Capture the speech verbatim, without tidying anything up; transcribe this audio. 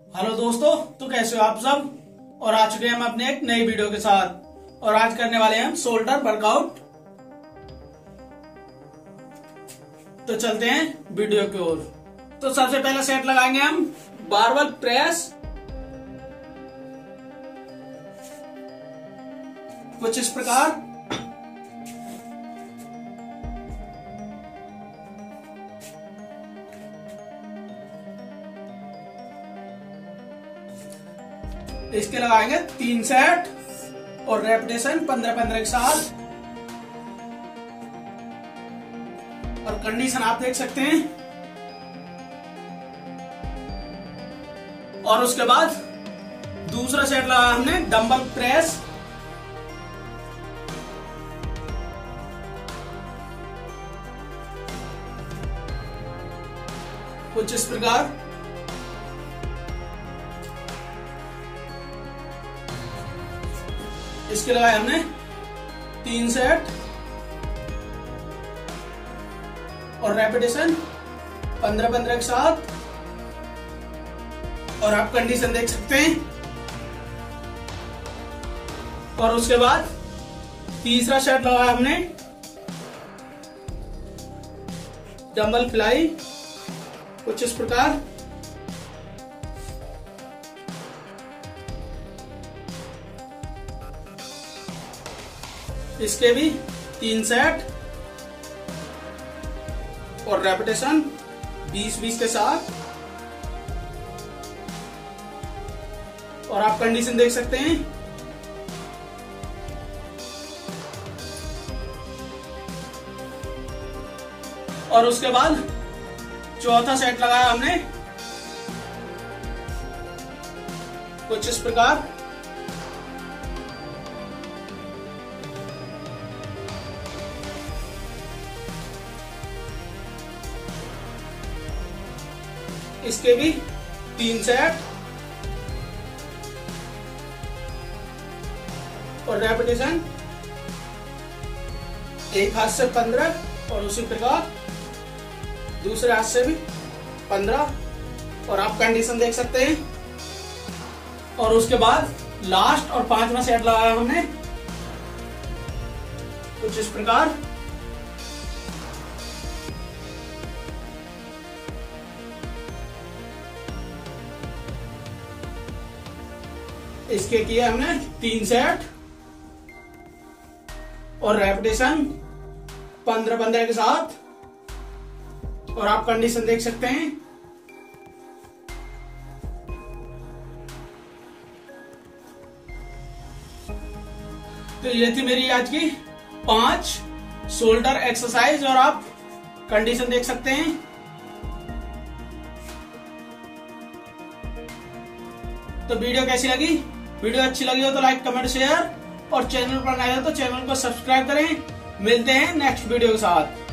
Hello दोस्तों, तो कैसे हो आप सब। और आ चुके हैं हम अपने एक नई वीडियो के साथ। और आज करने वाले हैं हम शोल्डर वर्कआउट। तो चलते हैं वीडियो की ओर। तो सबसे पहला सेट लगाएंगे हम बारबेल प्रेस। कुछ इस प्रकार। इसके लगाएंगे तीन सेट और रेपिटेशन पंद्रह पंद्रह के साथ। और कंडीशन आप देख सकते हैं। और उसके बाद दूसरा सेट लगाया हमने डंबल प्रेस। कुछ इस प्रकार। इसके लगाए हमने तीन सेट और रेपिटेशन पंद्रह पंद्रह के साथ। और आप कंडीशन देख सकते हैं। और उसके बाद तीसरा सेट लगाया हमने डंबल फ्लाई। कुछ इस प्रकार। इसके भी तीन सेट और रेपिटेशन बीस बीस के साथ। और आप कंडीशन देख सकते हैं। और उसके बाद चौथा सेट लगाया हमने कुछ इस प्रकार। इसके भी तीन सेट और रेपिटेशन एक हाथ से पंद्रह और उसी प्रकार दूसरे हाथ से भी पंद्रह। और आप कंडीशन देख सकते हैं। और उसके बाद लास्ट और पांचवा सेट लगाया हमने कुछ इस प्रकार। इसके किए हमने तीन सेट और रेपिटेशन पंद्रह पंद्रह के साथ। और आप कंडीशन देख सकते हैं। तो ये थी मेरी आज की पांच शोल्डर एक्सरसाइज। और आप कंडीशन देख सकते हैं। तो वीडियो कैसी लगी? वीडियो अच्छी लगी हो तो लाइक कमेंट शेयर। और चैनल पर नए हो तो चैनल को सब्सक्राइब करें। मिलते हैं नेक्स्ट वीडियो के साथ।